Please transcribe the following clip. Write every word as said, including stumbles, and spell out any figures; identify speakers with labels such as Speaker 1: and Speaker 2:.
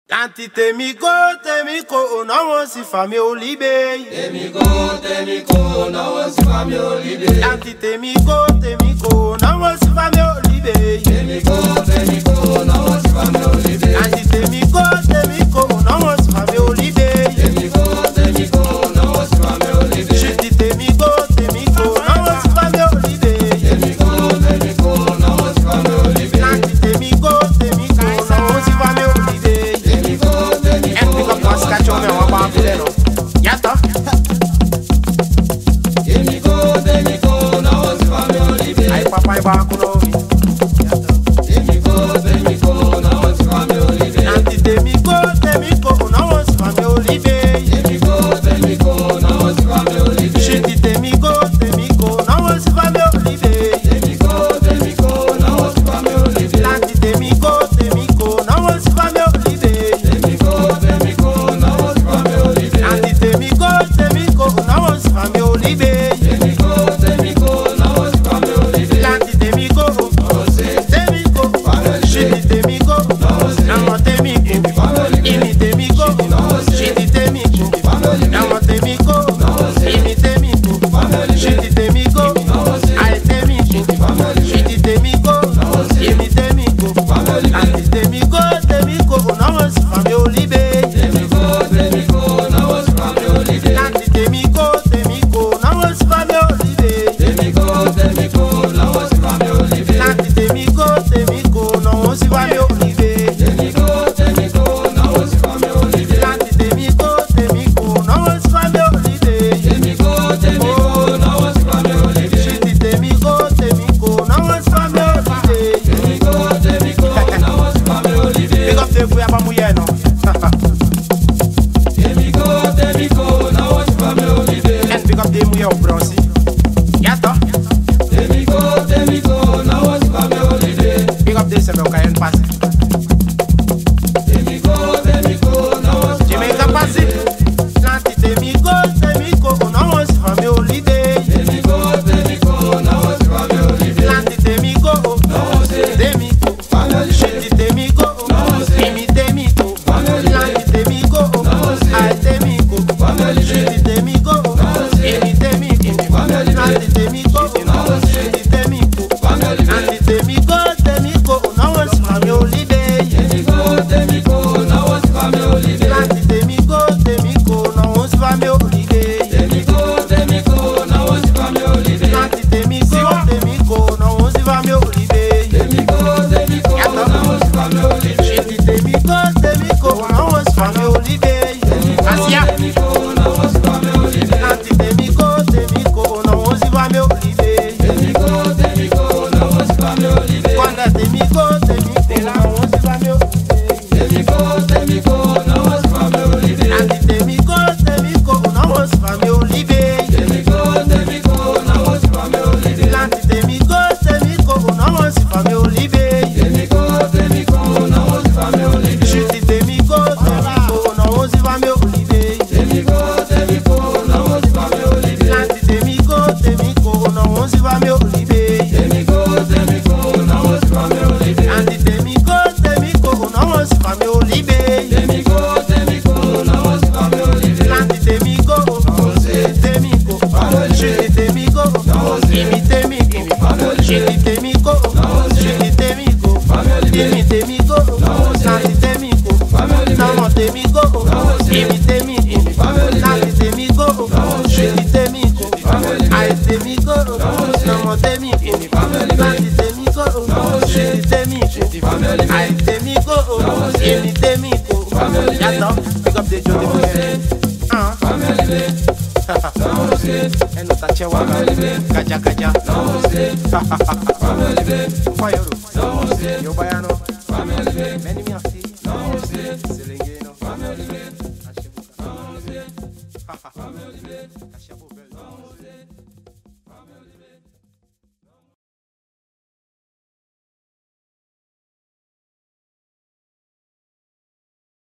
Speaker 1: Tanti temiko, temiko, na wonsi fami olibe.
Speaker 2: Temiko, temiko, na wonsi fami olibe.
Speaker 1: Tanti temiko, temiko, na wonsi fami olibe.
Speaker 2: Temiko, temiko, na wonsi fami olibe.
Speaker 1: Tanti temiko, temiko, na wonsi fami olibe.
Speaker 2: Temiko, temiko, na wonsi fami olibe.
Speaker 1: Shiti temiko, temiko, na wonsi fami olibe.
Speaker 2: Temiko, temiko, na wonsi fami olibe.
Speaker 1: Tanti temiko, temiko, na wonsi fami olibe. Cachorro é uma bagulha não. Já tá.
Speaker 2: Temiko, temiko, na wonsi fami olibe.
Speaker 1: Aí papai barco não.
Speaker 2: Temiko, temiko, na wonsi fami olibe.
Speaker 1: Anti temiko, temiko, na wonsi fami olibe.
Speaker 2: Temiko, temiko, na wonsi fami olibe.
Speaker 1: Shiti temiko, temiko, na wonsi fami olibe.
Speaker 2: Temiko, temiko, na wonsi fami olibe.
Speaker 1: Anti temiko, temiko, na wonsi fami olibe.
Speaker 2: Temiko, temiko, na wonsi fami olibe.
Speaker 1: Anti temiko, temiko, na wonsi fami olibe.
Speaker 2: Temiko, temiko, na wonsi fami olibe.
Speaker 1: Anti temiko, temiko, shiti temiko, nama temiko, imi temiko, shiti temiko, nama temiko, imi temiko, shiti temiko, ai temiko, shiti temiko, imi temiko, anti temiko, temiko, na wonsi fami olibe.
Speaker 2: Temiko, temiko, na wonsi fami olibe.
Speaker 1: Anti temiko, temiko, na wonsi fami olibe.
Speaker 2: Temiko, temiko, na wonsi fami olibe.
Speaker 1: Anti temiko, temiko, na wonsi fami olibe.
Speaker 2: Temiko, temiko, na wonsi fami olibe.
Speaker 1: Anti temiko, temiko, na wonsi fami olibe.
Speaker 2: Temiko, temiko, na wonsi fami olibe.
Speaker 1: Shiti temiko, temiko, na wonsi fami olibe.
Speaker 2: Temiko, temiko, na wonsi fami olibe.
Speaker 1: Big up the boy, mulher não.
Speaker 2: Temiko, temiko, na wonsi fami olibe.
Speaker 1: And big up the mulher o bronze. Já tá.
Speaker 2: Temiko, temiko, na wonsi fami olibe.
Speaker 1: Big up the seu meu caio passe.
Speaker 2: Temiko, temiko, na wonsi fami
Speaker 1: Jamaica passe. Anti temiko, temiko, na wonsi fami olibe.
Speaker 2: Temiko, temiko, na wonsi fami olibe.
Speaker 1: Anti temiko, temiko, shiti temiko, imi temiko, anti temiko, ai temiko, shiti temiko, imi temiko, anti temiko, shiti temiko, anti temiko, temiko, na wonsi fami olibe.
Speaker 2: Temiko, temiko, na wonsi fami olibe.
Speaker 1: Anti temiko, temiko, na wonsi fami olibe.
Speaker 2: Temiko, temiko, na wonsi fami olibe.
Speaker 1: Anti temiko, temiko, na wonsi fami olibe.
Speaker 2: Temiko, temiko, na wonsi fami olibe.
Speaker 1: Shiti temiko, temiko, na wonsi fami olibe. Asia.
Speaker 2: Temiko, na wonsi fami olibe.
Speaker 1: Anti temiko, temiko, na wonsi fami olibe.
Speaker 2: Temiko, temiko, na wonsi fami olibe.
Speaker 1: Quando temiko, temiko, na wonsi fami olibe.
Speaker 2: Temiko, temiko, na wonsi fami olibe.
Speaker 1: Anti temiko, temiko, na wonsi fami olibe.
Speaker 2: Temiko, temiko, na wonsi fami olibe.
Speaker 1: Anti temiko, temiko, na wonsi fami olibe.
Speaker 2: Temiko, temiko, na wonsi fami olibe.
Speaker 1: Shiti temiko, temiko, na wonsi fami olibe.
Speaker 2: Temiko, temiko, na wonsi fami olibe.
Speaker 1: Anti temiko, temiko, na wonsi fami olibe.
Speaker 2: Temiko, temiko, na wonsi fami olibe.
Speaker 1: Anti temiko, temiko, na wonsi fami olibe.
Speaker 2: Temiko, temiko, na wonsi fami olibe.
Speaker 1: Anti temiko, temiko, shiti temiko, imi temiko, shiti temiko, shiti temiko, imi temiko, anti temiko, nama temiko, imi temiko, anti temiko, shiti temiko, ai temiko, nama temiko, anti temiko, shiti temiko, ai temiko, imi temiko. Já tá, pick up the Jody Boy. Ah. É no Tachewa, Kaja Kaja, Fire, Yo Baiano, Many Merci, Selengeno, Ashebuka, Kashabu.